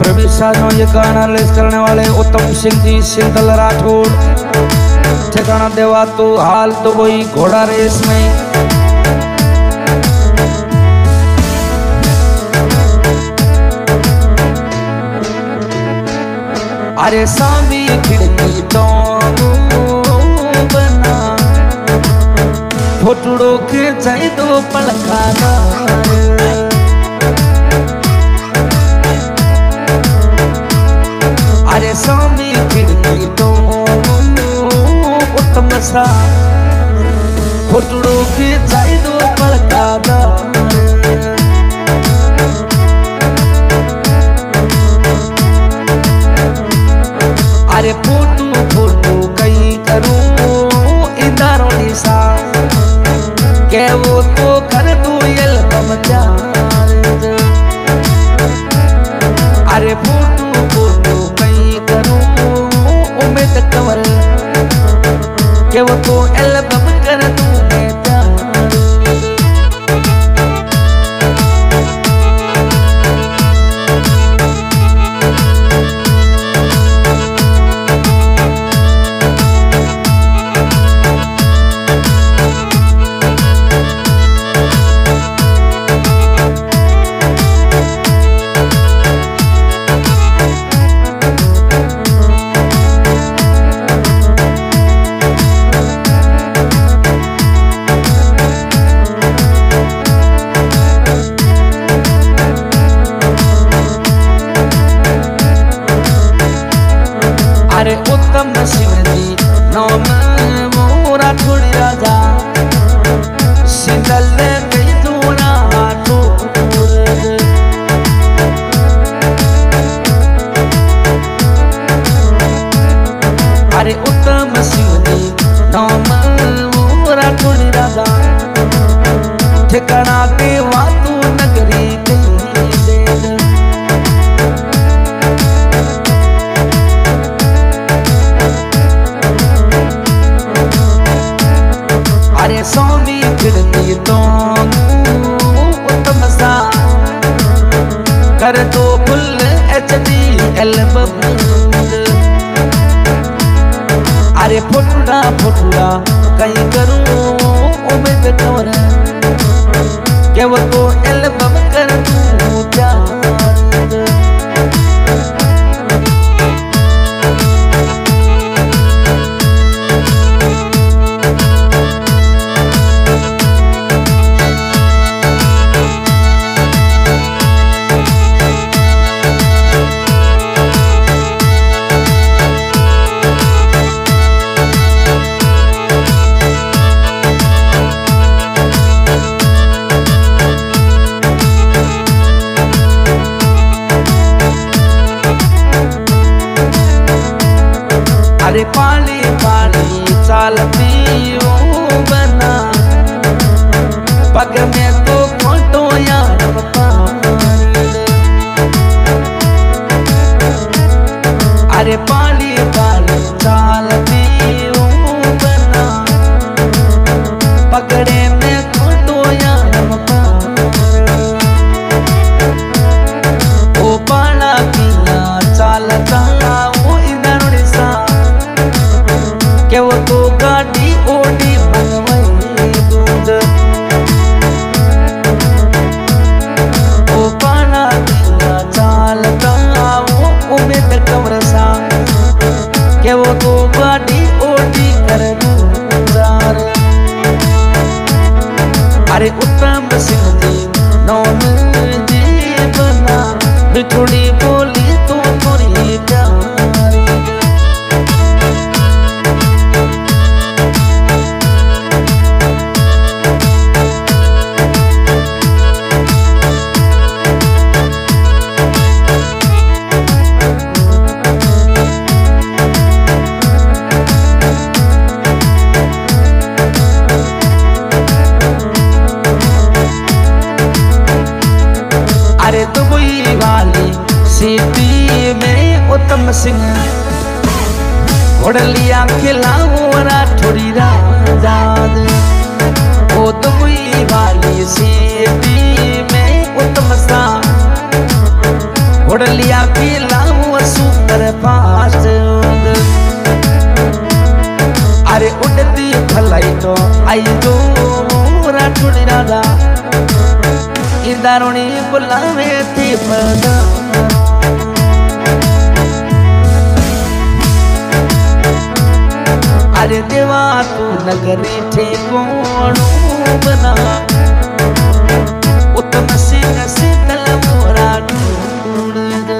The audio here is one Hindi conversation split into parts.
प्रवेशारों ये गाना रिलीज करने वाले उत्तम सिंह जी सिंदल राठौड़, ठिकाना देवा तो हाल तो वही घोड़ा रेस में। अरे सामी खिड़की तो बना फोटो के जाए दो पलखाना। अरे सामी खिड़की तो उत्तम सा फोटो के जाए दो पलखाना। अरे फोटो फोटो कहीं करूं इधर निशा के वो तो कर दो एल्बम जा। अरे फोटो फोटो कहीं करूं उम्मीद कवर के वो तो एल्बम कर दूं मैं प्यार। अरे उत्तम सिंह जी नाम मोरा थोड़ी राजा सिंदल कई दूना अरे उत्तम सिंह जी नाम मोरा थोड़ी राजा ठिकाना देवा तू नगरी कहीं स्वामी खिड़की तो उत्तम सा कर दो फुल HD एल्बम। अरे फुटड़ा फुटड़ा कहीं करूं उम्मीद कवर के वो तो एल्बम कर दूं प्यार। अरे पाली पाली चालती बना पग में तो फोटो यार। अरे पाली पाली चालती बना पगड़े में फोटो यार। ओ पाला पिया चालता के वो तो गाड़ी ओडी बनवाई दूध। ओ पाना दिया चालता वो उम्मीद कवर सा के वो तो गाड़ी ओडी कर दूर। अरे उत्तम सिंह जी नौन जी बना बिछुड़ी बोली तो थोड़ी प्यार। अरे दुबई वाली सिटी में उत्तम सिंह घोड़लिया खिलाऊं थोड़ी राजाद। ओ दुबई वाली सिटी में उत्तम सा उड़ लिया पीलाऊ सुंदर फास्ट अरे उड़ती भलाई तो आई जो राठौड़ राजा इंदारोनी बुलावे थी पदा अरे देवा तू नगरी ठेकोणू बना उत्तम सिंह शीतल मोरा ढूंढ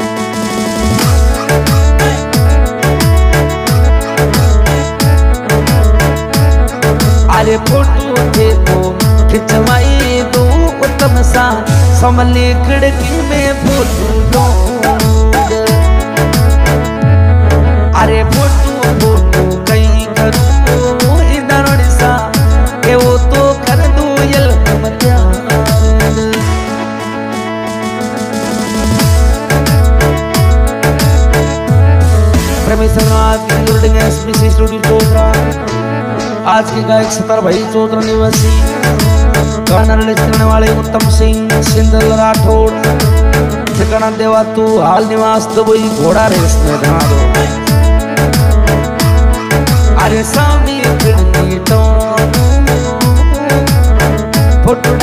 अरे फोटो थे तो खिंचवाई दो उत्तम सा समले खिड़की में फोटो अरे फोटो कहीं करूँ इधर सा के वो तो कर दू यल आज के गायक सतर भाई चौधरी निवासी गाना रिलीज करने वाले उत्तम सिंह सिंदल राठौड़ ठिकाना देवा तू हाल निवास दुबई घोड़ा रेस में धा दो अरे सामी फोटो